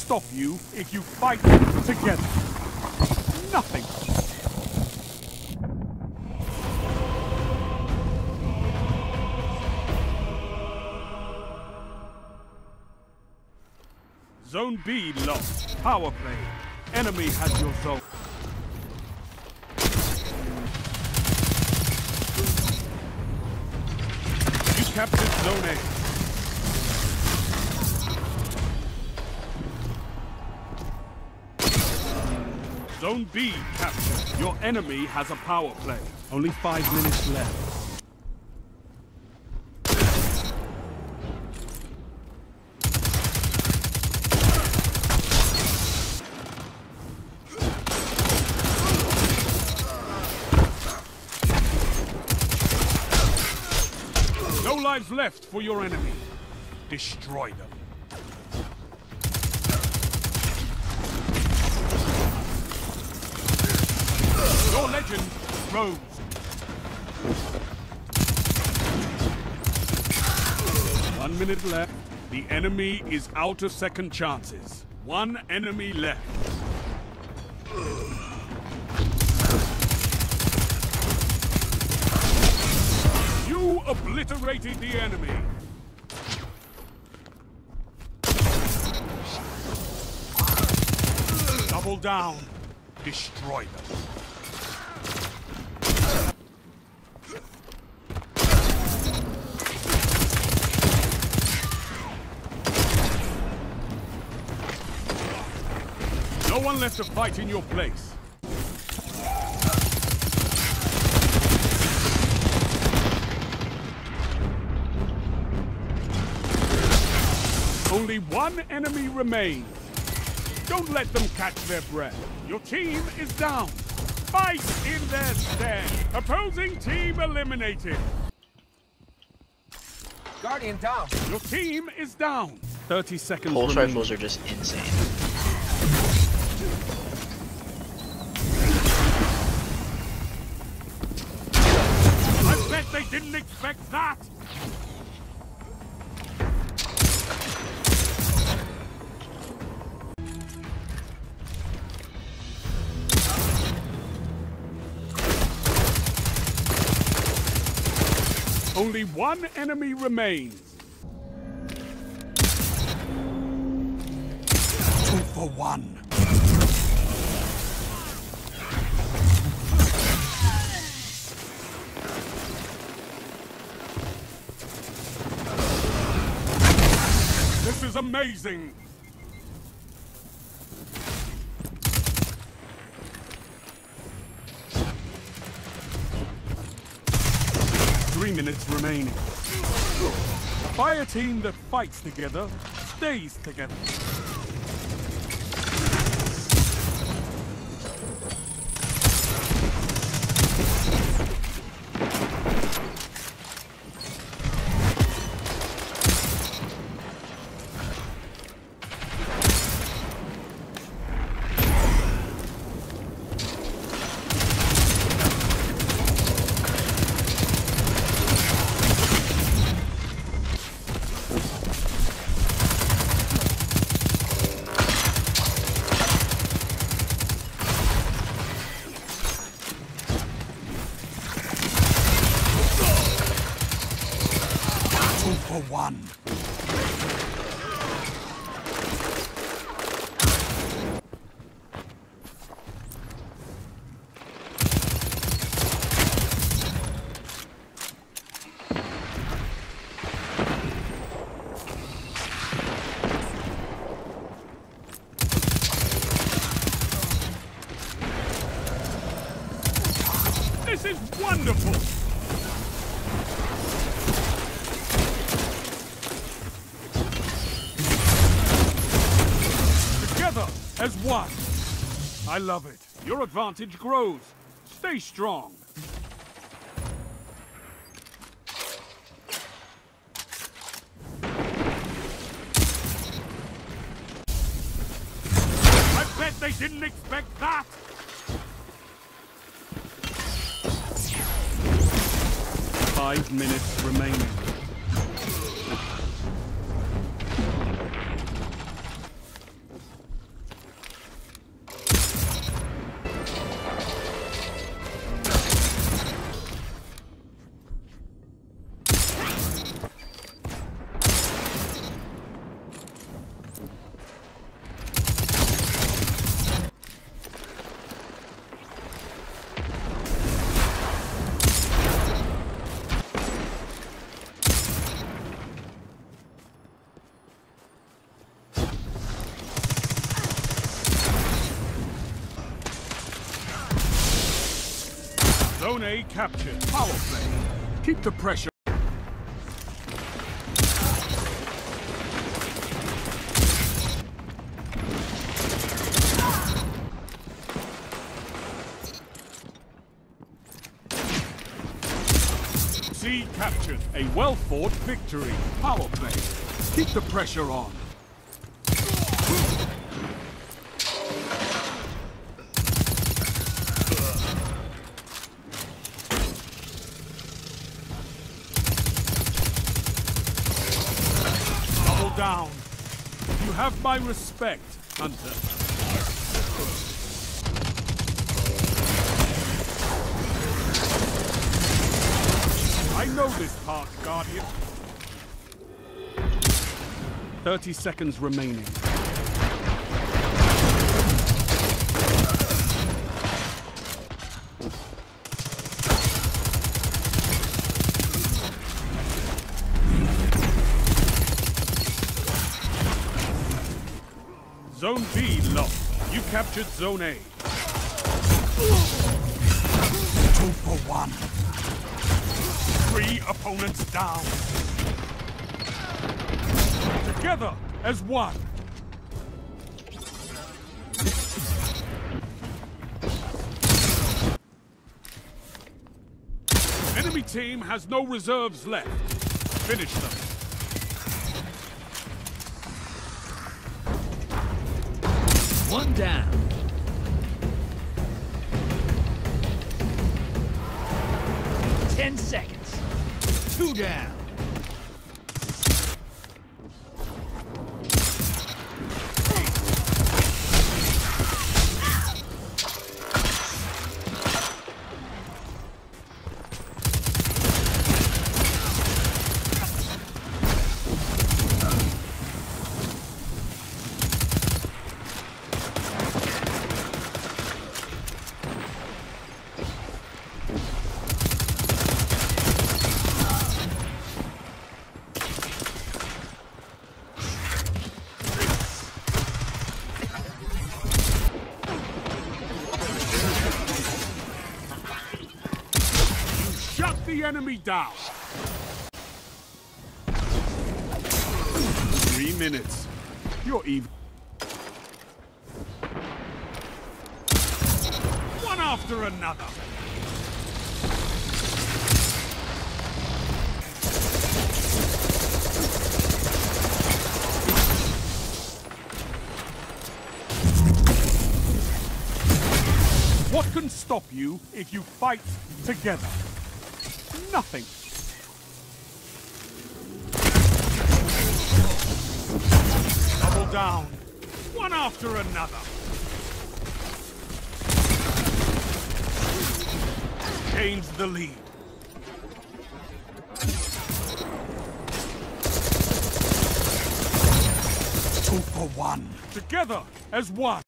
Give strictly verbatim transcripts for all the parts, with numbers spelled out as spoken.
stop you if you fight together. Nothing. Zone B lost. Power play. Enemy has your zone. You captured Zone A. Zone B captured. Your enemy has a power play. Only five minutes left. No lives left for your enemy. Destroy them. Your legend rose. One minute left. The enemy is out of second chances. One enemy left. You obliterated the enemy. Double down. Destroy them. No one left to fight in your place. Only one enemy remains. Don't let them catch their breath. Your team is down. Fight in their stead. Opposing team eliminated. Guardian down. Your team is down. thirty seconds Pulse remaining. rifles are just insane. I bet they didn't expect that. Only one enemy remains. Two for one. This is amazing. Three minutes remaining. A fire team that fights together stays together. For one. This is wonderful. As one. I love it. Your advantage grows. Stay strong. I bet they didn't expect that. Five minutes remaining. Zone A captured. Power play. Keep the pressure. C captured. A well-fought victory. Power play. Keep the pressure on. Double down. You have my respect, Hunter. I know this part, Guardian. Thirty seconds remaining. Zone B lost. You captured Zone A. Two for one. Three opponents down. Together as one. Enemy team has no reserves left. Finish them. One down. Ten seconds. Two down. The enemy down. Three minutes. You're even. One after another. What can stop you if you fight together? Nothing. Double down. One after another. Gains the lead. Two for one. Together as one.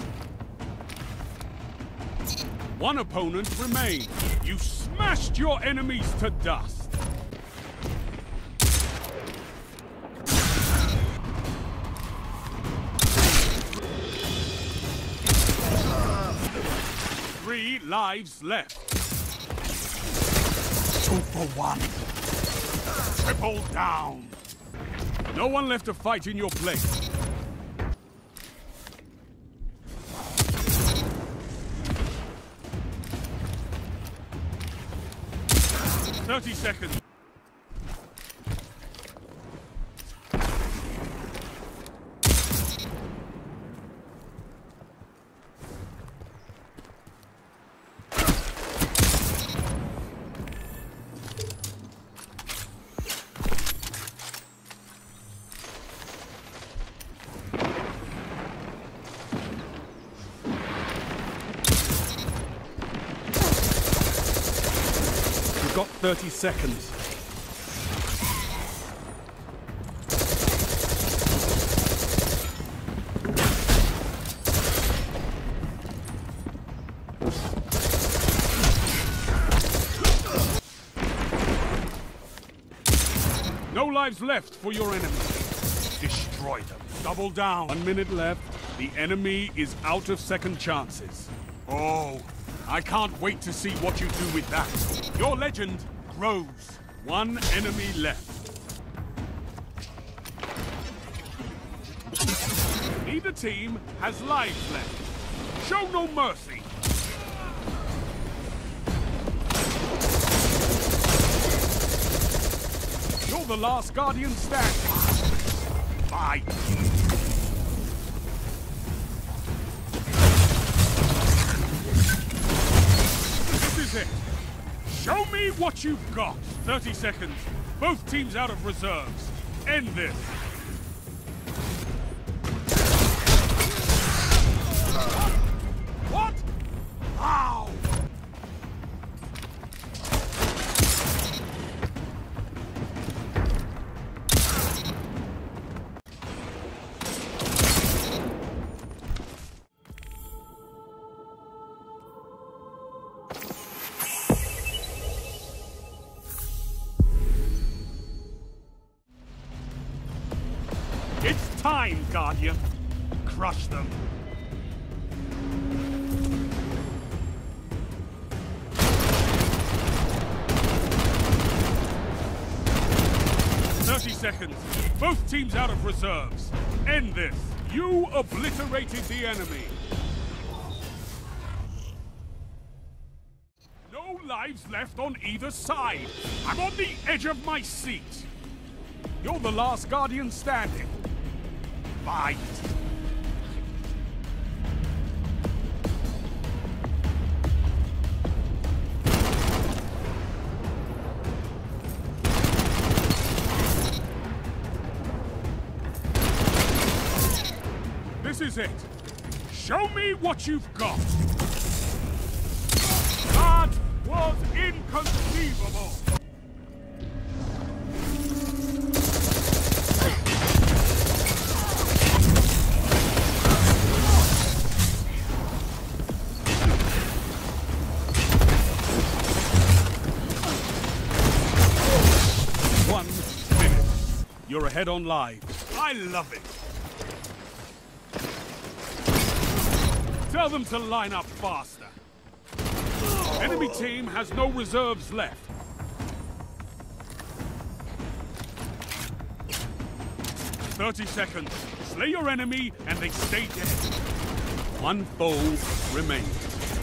One opponent remains. You smashed your enemies to dust. Three lives left. Two for one. Triple down. No one left to fight in your place. Thirty seconds. Got thirty seconds. No lives left for your enemy. Destroy them. Double down. One minute left. The enemy is out of second chances. Oh, I can't wait to see what you do with that. Your legend grows. One enemy left. Neither team has lives left. Show no mercy. You're the last Guardian standing. Fight. This is it. Show me what you've got. thirty seconds. Both teams out of reserves. End this. What? Ow! It's time, Guardian. Crush them. thirty seconds. Both teams out of reserves. End this. You obliterated the enemy. No lives left on either side. I'm on the edge of my seat. You're the last Guardian standing. Fight! This is it. Show me what you've got. That was inconceivable. One minute. You're ahead on live. I love it. Tell them to line up faster. Enemy team has no reserves left. thirty seconds. Slay your enemy and they stay dead. One foe remains.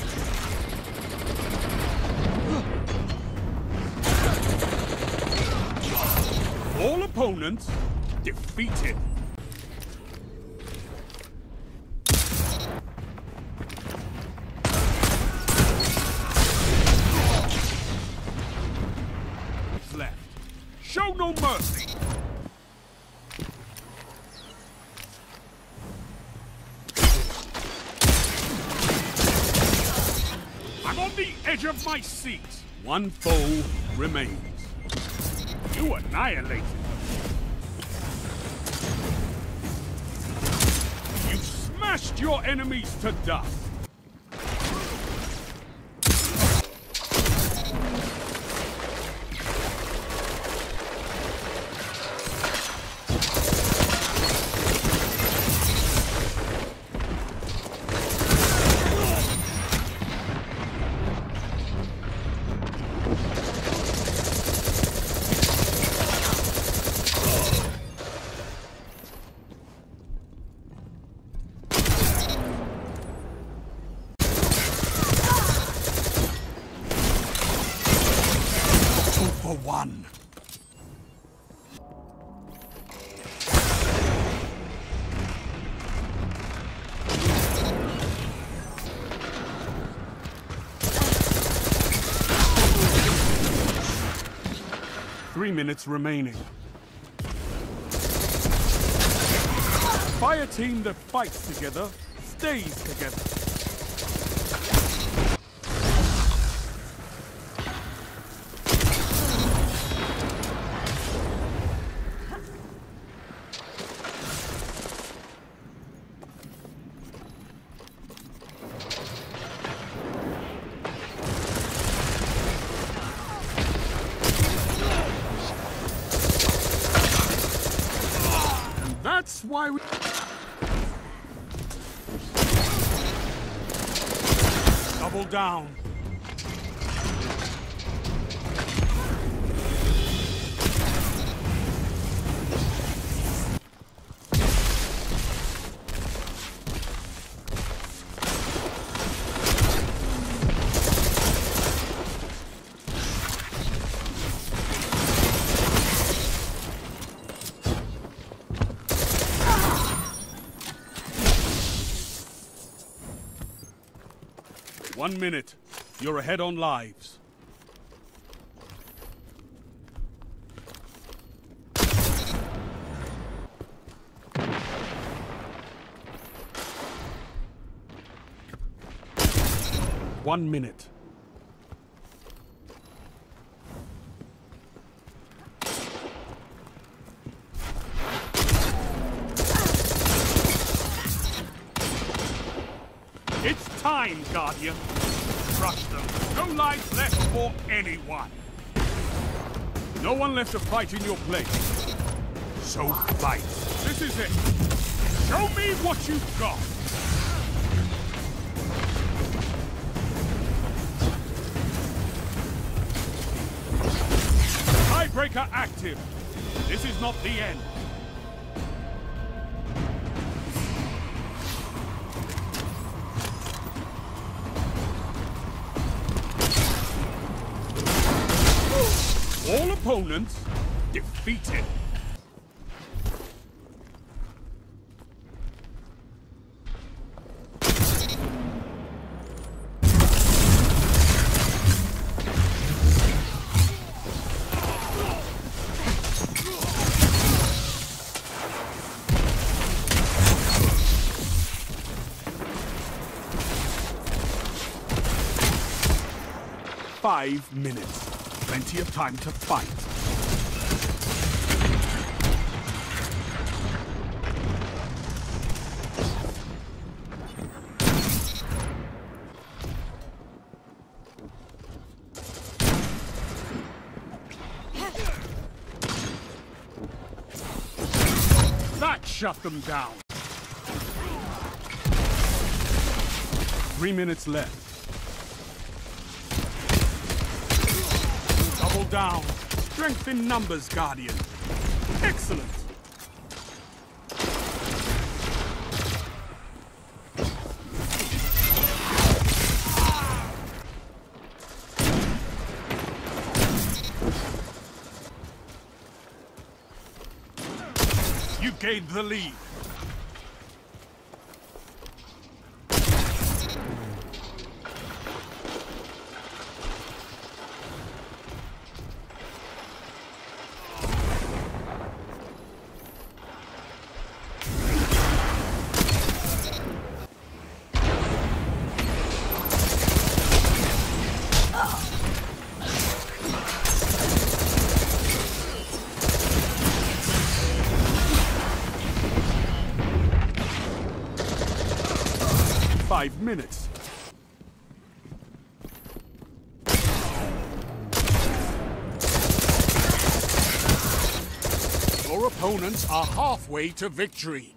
All opponents defeated. Left. Show no mercy. I'm on the edge of my seat. One foe remains. You annihilated them. You smashed your enemies to dust. For one. Three minutes remaining. Fire team that fights together stays together. That's why we... Double Double down. One minute. You're ahead on lives. One minute. It's time, Guardian. Crush them. No lives left for anyone. No one left to fight in your place. So fight. This is it. Show me what you've got. Tiebreaker active. This is not the end. All opponents defeated. Five minutes. Plenty of time to fight. That shut them down. Three minutes left. Double down. Strength in numbers, Guardian. Excellent. You gained the lead. Five minutes. Your opponents are halfway to victory.